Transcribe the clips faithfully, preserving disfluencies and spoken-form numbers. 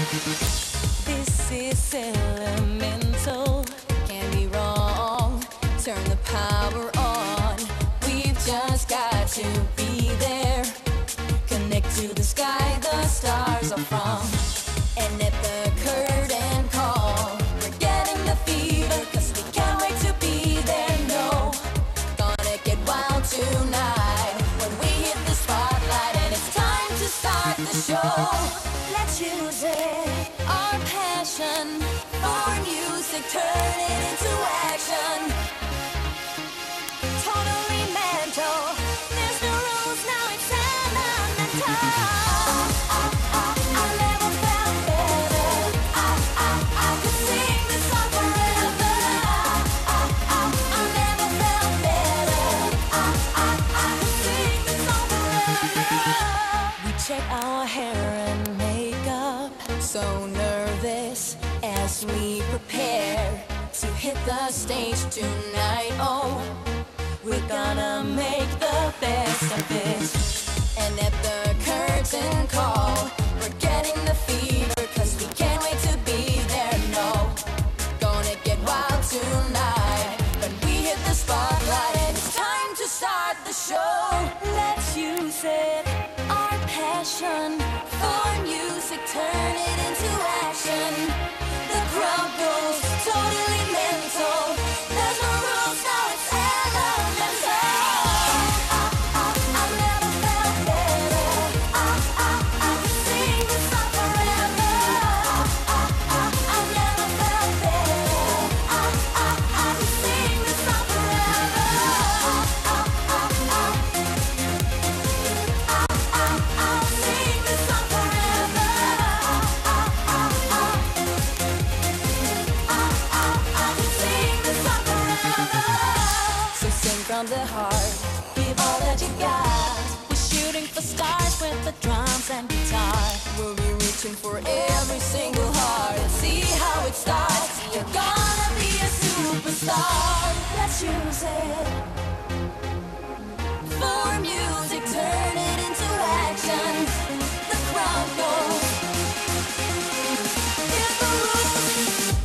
This is elemental, can't be wrong. Turn the power on. We've just got to be there. Connect to the sky the stars are from. And at the curtain call, we're getting the fever, cause we can't wait to be there, no. Gonna get wild tonight when we hit the spotlight, and it's time to start the show. Let's use it, our passion for music, turn it into action. Totally mental, there's no rules, now it's elemental. I never felt better, I, I, I could sing this song forever. I never felt better, I, I, I could sing this song forever. We check our hair and makeup, so nervous as we prepare to hit the stage tonight. Oh, we're gonna make the best of it. And at the curtain call, we're getting the fever, cause we can't wait to be there, no. Gonna get wild tonight when we hit the spotlight, and it's time to start the show. Let's use it, our passion for music, turn it into action. The crowd goes totally mental, there's no rules, now it's elemental. I never felt better, I, I, I could sing this song forever. I never felt better, I, I, I could sing this song forever. I'll sing this song forever. So sing from the heart, give all that you got. We're shooting for stars with the drums and guitar. We'll be reaching for every single heart and see how it starts. You're gonna be a superstar. Let's use it for music, turn it into action. The crowd goes, here's the rules.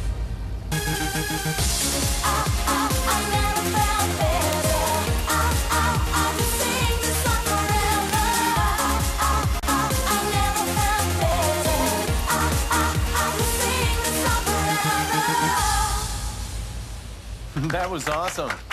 I, I, I never felt better, I, I, I could sing this song forever. I, I, I never felt better, I, I, I could sing this song forever. That was awesome.